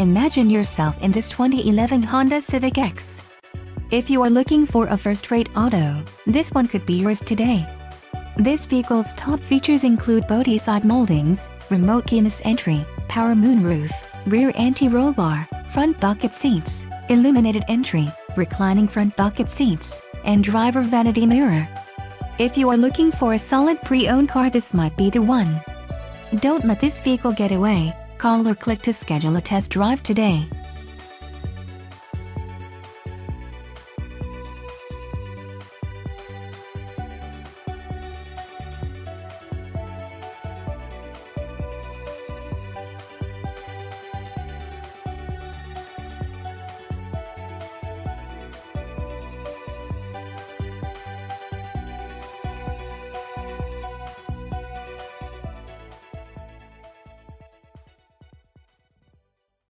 Imagine yourself in this 2011 Honda Civic X. If you are looking for a first-rate auto, this one could be yours today. This vehicle's top features include body side moldings, remote keyless entry, power moonroof, rear anti-roll bar, front bucket seats, illuminated entry, reclining front bucket seats, and driver vanity mirror. If you are looking for a solid pre-owned car, this might be the one. Don't let this vehicle get away. Call or click to schedule a test drive today.